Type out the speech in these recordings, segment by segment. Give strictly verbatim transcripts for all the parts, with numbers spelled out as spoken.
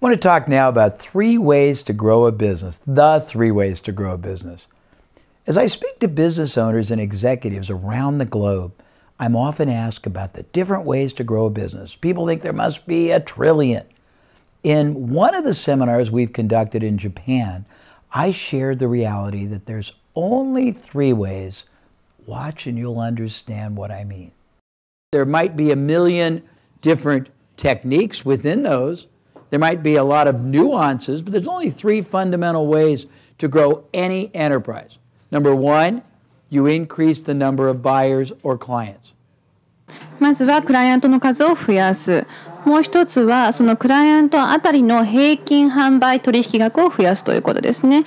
I want to talk now about three ways to grow a business, the three ways to grow a business. As I speak to business owners and executives around the globe, I'm often asked about the different ways to grow a business. People think there must be a trillion. In one of the seminars we've conducted in Japan, I shared the reality that there's only three ways. Watch and you'll understand what I mean. There might be a million different techniques within those. There might be a lot of nuances, but there's only three fundamental ways to grow any enterprise. Number one, you increase the number of buyers or clients. まずはクライアントの数を増やす。もう一つはそのクライアントあたりの平均販売取引額を増やすということですね。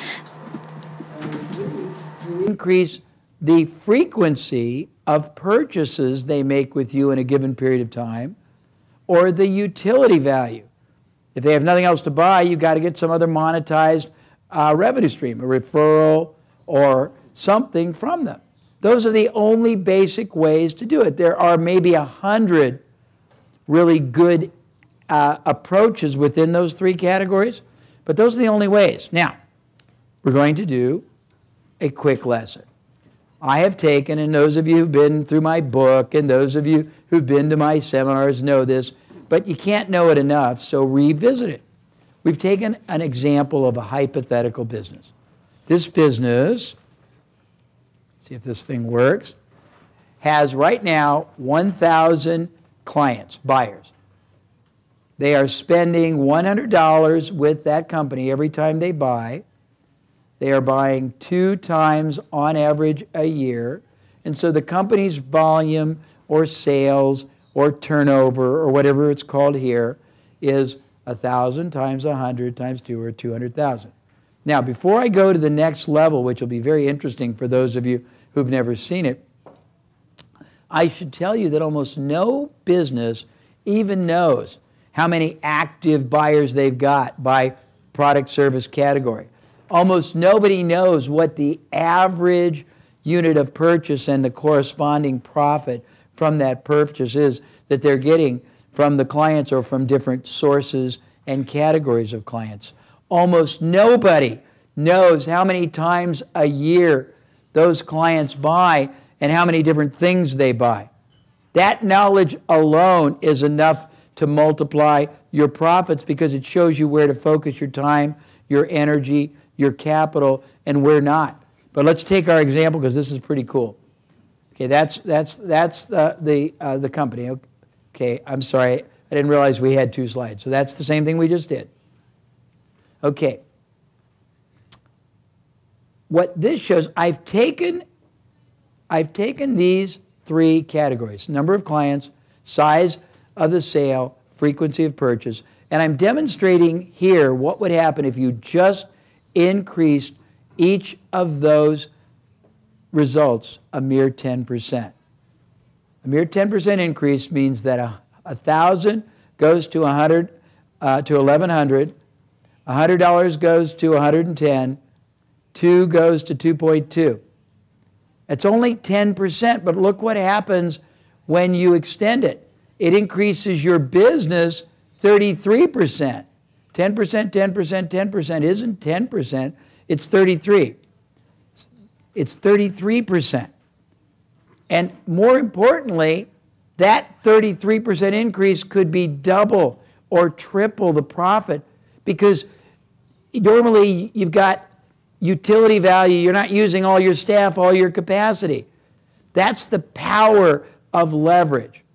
Increase the frequency of purchases they make with you in a given period of time, or the utility value. If they have nothing else to buy, you've got to get some other monetized uh, revenue stream, a referral or something from them. Those are the only basic ways to do it. There are maybe a hundred really good uh, approaches within those three categories, but those are the only ways. Now, we're going to do a quick lesson. I have taken, and those of you who've been through my book and those of you who've been to my seminars know this, but you can't know it enough, so revisit it. We've taken an example of a hypothetical business. This business, see if this thing works, has right now one thousand clients, buyers. They are spending one hundred dollars with that company every time they buy. They are buying two times on average a year. And so the company's volume or sales or turnover or whatever it's called here is one thousand times one hundred times two or two hundred thousand. Now, before I go to the next level, which will be very interesting for those of you who've never seen it, I should tell you that almost no business even knows how many active buyers they've got by product service category. Almost nobody knows what the average unit of purchase and the corresponding profit from that purchase is that they're getting from the clients or from different sources and categories of clients. Almost nobody knows how many times a year those clients buy and how many different things they buy. That knowledge alone is enough to multiply your profits because it shows you where to focus your time, your energy, your capital, and where not. But let's take our example because this is pretty cool. Okay, that's that's that's the the uh, the company. Okay, I'm sorry, I didn't realize we had two slides. So that's the same thing we just did. Okay. What this shows, I've taken I've taken these three categories: number of clients, size of the sale, frequency of purchase, and I'm demonstrating here what would happen if you just increased each of those results a mere ten percent. A mere ten percent increase means that a, a thousand goes to a hundred uh, to eleven hundred, a hundred dollars goes to one hundred and ten, two goes to two point two. It's only ten percent, but look what happens when you extend it. It increases your business thirty-three percent. ten percent, ten percent, ten percent isn't ten percent, it's thirty-three. It's thirty-three percent. And more importantly, that thirty-three percent increase could be double or triple the profit because normally you've got utility value, you're not using all your staff, all your capacity. That's the power of leverage.